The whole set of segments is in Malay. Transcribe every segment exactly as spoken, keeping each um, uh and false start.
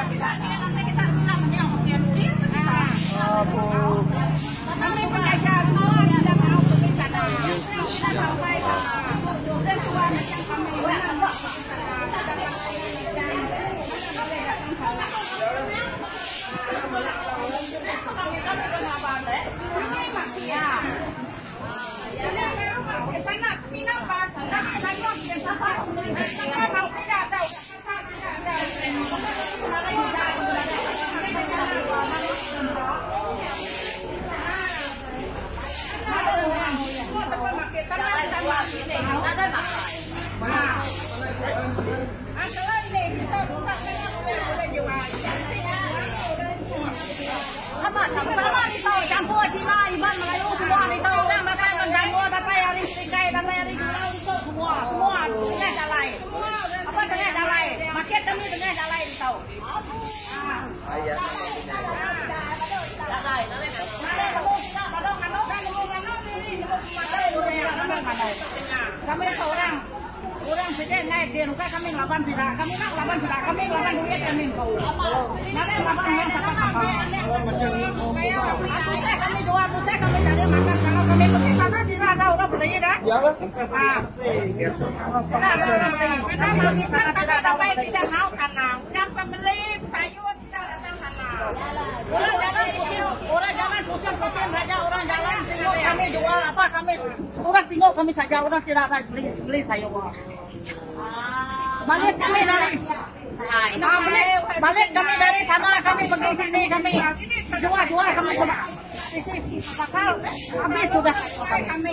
Kami penjaga semua tidak mau berbicara. Kita sampai dan suara yang kami sama dito, campur Cina, Iban, Melayu semua dito, yang datang menjamu, datang yang distrikai, datang yang dijual itu semua, semua tengah jalan. Apa tengah jalan? Market kami tengah jalan dito. Jalan, jalan. Kami orang orang sedang naik dia, luka kami lawan tidak, kami nak lawan tidak, kami lawan duit kami kau. Nanti lawan yang siapa siapa. Pusat kami jual, pusat kami cari makan, kalau kami pergi sana tidak ada orang beli dah. Ah, tidak ada orang beli. Kita mau kita tidak dapat tidak mau karena yang pembeli sayur tidak datang sana. Orang jalan pusing, orang jalan pusing-pusing saja orang jalan. Kami jual apa kami, orang tengok kami saja, orang tidak ada beli beli sayur. Balik kami dari, nah, balik, balik kami dari sana, kami pergi sini, kami jual-jual kami coba. Pasal habis sudah. Kami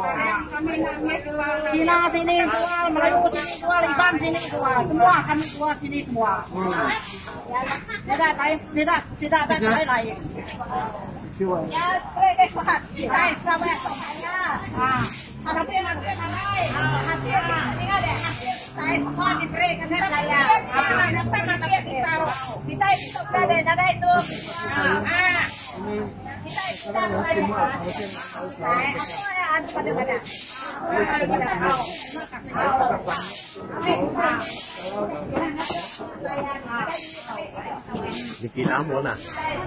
Cina sini jual, Melayu sini jual, Iban sini jual, semua kami jual sini semua. Tidak lain, tidak tidak ada lain. Ya, boleh buat. Kita sampai sana. Ah. Tapi nanti nanti hasil tinggal deh hasil saya semua diberi kan saya. Ah, nanti nanti kita kita itu ada ada itu. Ah, kita itu ada. Saya apa ya pada pada. Bikin namun ah.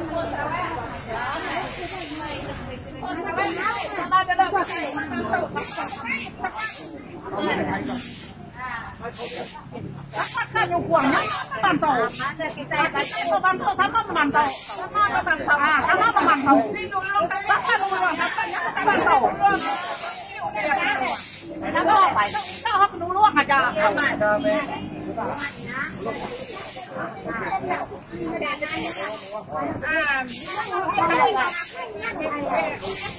Apakah yang uangnya memantau? Kita memantau sama memantau, sama memantau, ah, sama memantau. Bapak uang, bapaknya memantau. Kenapa? Kita harus dulu aja. Ah,